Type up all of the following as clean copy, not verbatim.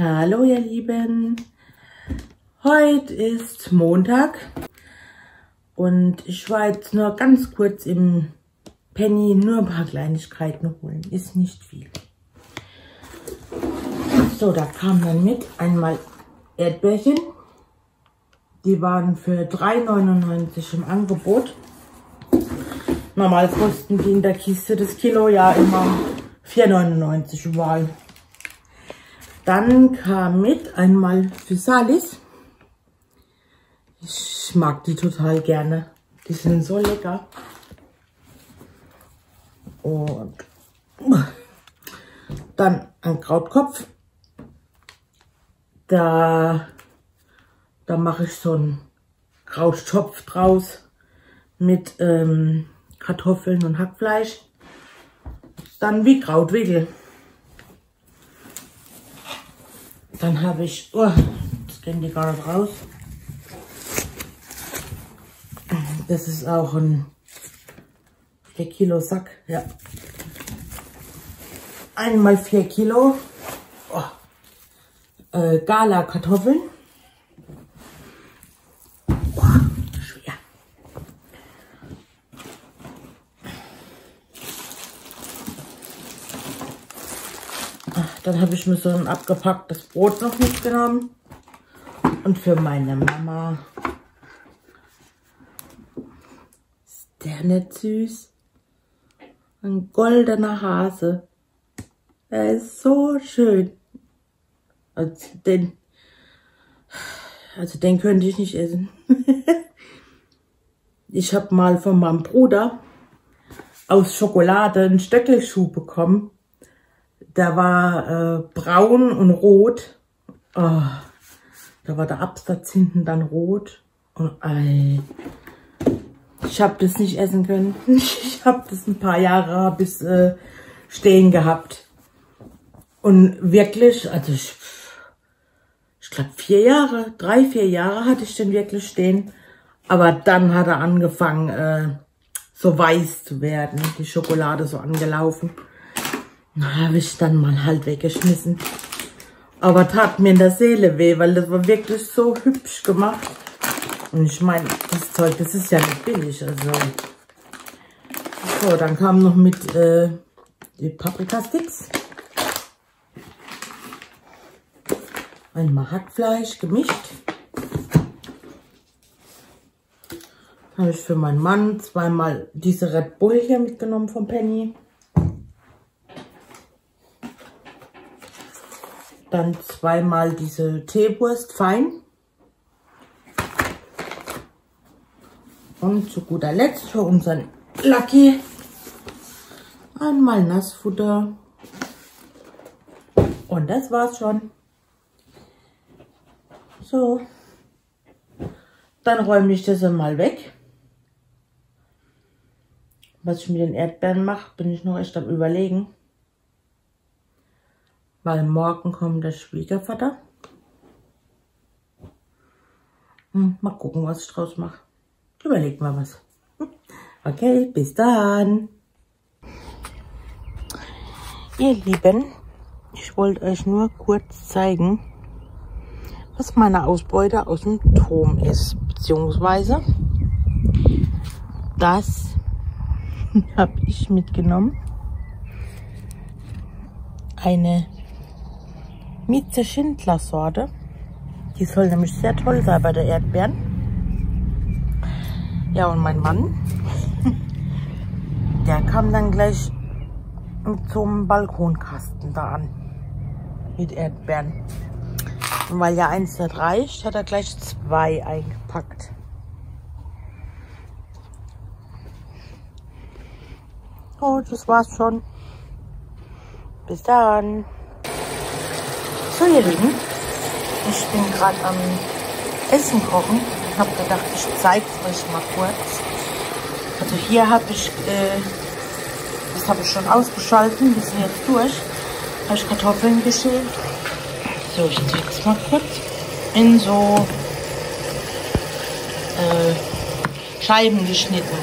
Hallo ihr Lieben, heute ist Montag und ich war jetzt nur ganz kurz im Penny nur ein paar Kleinigkeiten holen, ist nicht viel. So, da kam dann mit einmal Erdbeerchen, die waren für 3,99 € im Angebot. Normal kosten die in der Kiste das Kilo ja immer 4,99 € überall. Dann kam mit einmal Physalis. Ich mag die total gerne. Die sind so lecker. Und dann ein Krautkopf. Da mache ich so einen Krauttopf draus mit Kartoffeln und Hackfleisch. Dann wie Krautwickel. Dann habe ich, das gehen die gar nicht raus. Das ist auch ein 4 Kilo Sack, ja. Einmal 4 Kilo Gala Kartoffeln. Schwer. Dann habe ich mir so ein abgepacktes Brot noch mitgenommen. Und für meine Mama. Ist der nicht süß? Ein goldener Hase. Er ist so schön. Also den könnte ich nicht essen. Ich habe mal von meinem Bruder aus Schokolade einen Stöckelschuh bekommen. Der war braun und rot. Oh, da war der Absatz hinten dann rot. Und ich habe das nicht essen können. Ich habe das ein paar Jahre bis stehen gehabt. Und wirklich, also ich glaube 3, 4 Jahre hatte ich den wirklich stehen. Aber dann hat er angefangen so weiß zu werden. Die Schokolade so angelaufen. Habe ich dann mal halt weggeschmissen. Aber tat mir in der Seele weh, weil das war wirklich so hübsch gemacht. Und ich meine, das Zeug, das ist ja nicht billig. Also. So, dann kam noch mit die Paprikasticks. Einmal Hackfleisch gemischt. Habe ich für meinen Mann zweimal diese Red Bull hier mitgenommen vom Penny. Dann zweimal diese Teewurst fein. Und zu guter Letzt für unseren Lucky einmal Nassfutter. Und das war's schon. So. Dann räume ich das mal weg. Was ich mit den Erdbeeren mache, bin ich noch echt am Überlegen. Weil morgen kommt der Schwiegervater. Mal gucken, was ich draus mache. Überleg mal was. Okay, bis dann. Ihr Lieben, ich wollte euch nur kurz zeigen, was meine Ausbeute aus dem Turm ist. Beziehungsweise, das habe ich mitgenommen. Eine Mieze Schindler Sorte. Die soll nämlich sehr toll sein bei der Erdbeeren. Ja, und mein Mann, der kam dann gleich mit so einem Balkonkasten da an. Mit Erdbeeren. Und weil ja eins nicht reicht, hat er gleich 2 eingepackt. Oh, das war's schon. Bis dann. So ihr Lieben, ich bin gerade am Essen kochen. Ich habe gedacht, ich zeige es euch mal kurz. Also hier habe ich, das habe ich schon ausgeschalten, die sind jetzt durch. Habe ich Kartoffeln geschält. So, ich zeige es mal kurz. In so Scheiben geschnitten.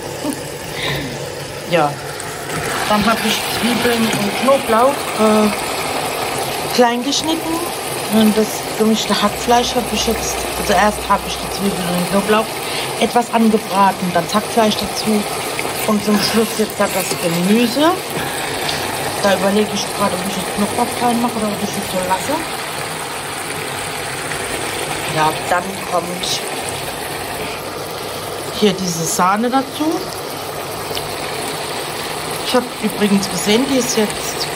Ja, dann habe ich Zwiebeln und Knoblauch klein geschnitten Und das gemischte Hackfleisch habe ich jetzt, also erst habe ich die Zwiebeln und Knoblauch etwas angebraten, dann das Hackfleisch dazu und zum Schluss jetzt das Gemüse. Da überlege ich gerade, ob ich jetzt noch was reinmache oder ob ich es so lasse. Ja, dann kommt hier diese Sahne dazu. Ich habe übrigens gesehen, die ist jetzt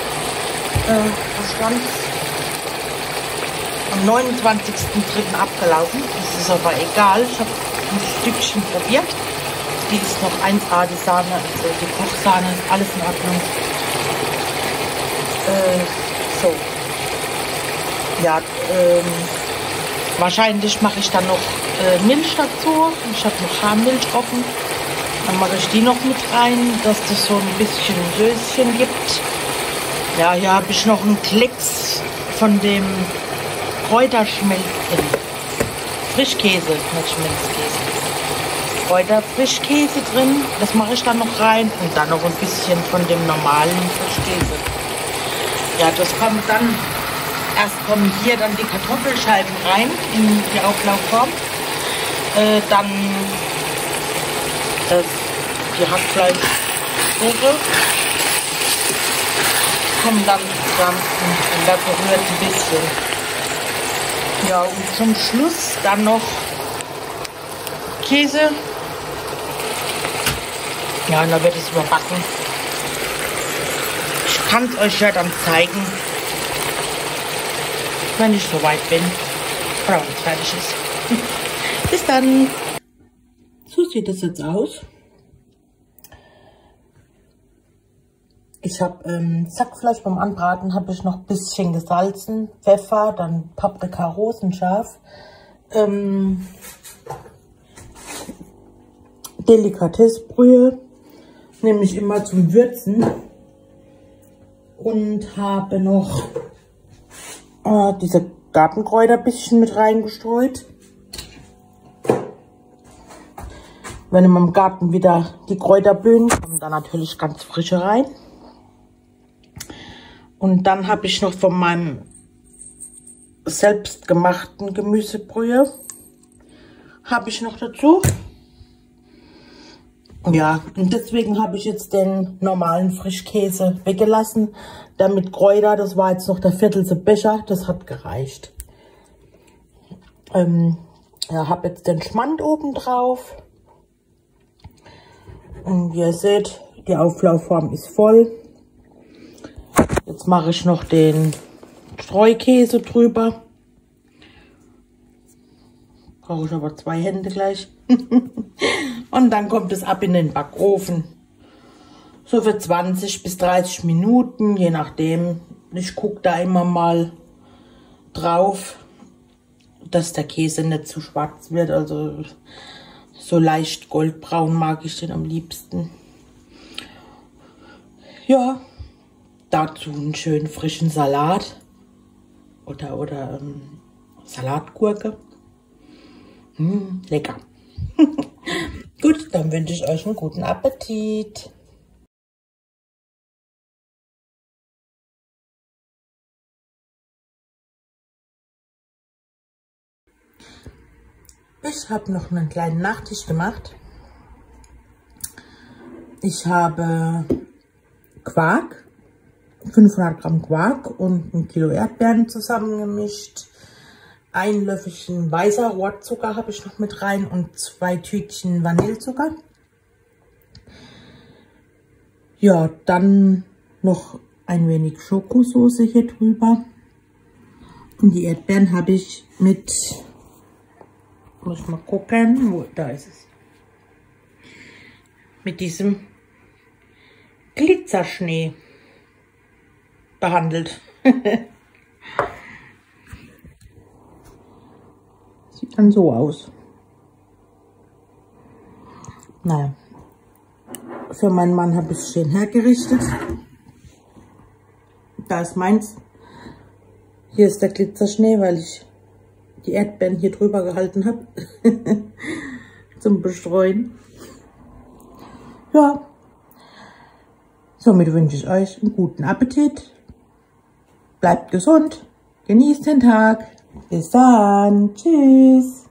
am 29.03. abgelaufen. Das ist aber egal. Ich habe ein Stückchen probiert. Die ist noch 1A, die Sahne, also die Kochsahne, ist alles in Ordnung. So. Ja, wahrscheinlich mache ich dann noch Milch dazu. Ich habe noch Haarmilch offen. Dann mache ich die noch mit rein, dass das so ein bisschen Söschen gibt. Ja, hier habe ich noch einen Klecks von dem Kräuterschmelzen. Frischkäse, nicht Schmelzkäse. Kräuterfrischkäse drin. Das mache ich dann noch rein. Und dann noch ein bisschen von dem normalen Frischkäse. Ja, das kommt dann. Erst kommen hier dann die Kartoffelscheiben rein in die Auflaufform. Dann die Hackfleischsoße. Kommen dann zusammen und das berührt ein bisschen. Ja, und zum Schluss dann noch Käse. Ja, und dann wird es überbacken. Ich kann es euch ja dann zeigen, wenn ich soweit bin. Oder wenn es fertig ist. Bis dann. So sieht es jetzt aus. Ich habe Sackfleisch beim Anbraten habe ich noch ein bisschen gesalzen, Pfeffer, dann Paprika, Rosenscharf, Delikatessebrühe nehme ich immer zum Würzen und habe noch diese Gartenkräuter ein bisschen mit reingestreut. Wenn in meinem Garten wieder die Kräuter blühen, kommen da natürlich ganz frische rein. Und dann habe ich noch von meinem selbstgemachten Gemüsebrühe habe ich noch dazu. Ja, und deswegen habe ich jetzt den normalen Frischkäse weggelassen. Der mit Kräuter, das war jetzt noch der viertelste Becher, das hat gereicht. Ja, habe jetzt den Schmand oben drauf. Und wie ihr seht, die Auflaufform ist voll. Jetzt mache ich noch den Streukäse drüber. Brauche ich aber 2 Hände gleich. Und dann kommt es ab in den Backofen. So für 20 bis 30 Minuten, je nachdem. Ich gucke da immer mal drauf, dass der Käse nicht zu schwarz wird. Also so leicht goldbraun mag ich den am liebsten. Ja, dazu einen schönen frischen Salat oder Salatgurke. Lecker. Gut, dann wünsche ich euch einen guten Appetit. Ich habe noch einen kleinen Nachtisch gemacht. Ich habe Quark, 500 Gramm Quark und 1 Kilo Erdbeeren zusammengemischt. Ein Löffelchen weißer Rohrzucker habe ich noch mit rein und 2 Tütchen Vanillezucker. Ja, dann noch ein wenig Schokosauce hier drüber. Und die Erdbeeren habe ich mit, muss mal gucken, wo, da ist es. Mit diesem Glitzerschnee behandelt. Sieht dann so aus. Naja, für meinen Mann habe ich es schön hergerichtet. Da ist meins. Hier ist der Glitzerschnee, weil ich die Erdbeeren hier drüber gehalten habe. Zum Bestreuen. Ja. Somit wünsche ich euch einen guten Appetit. Bleibt gesund. Genießt den Tag. Bis dann. Tschüss.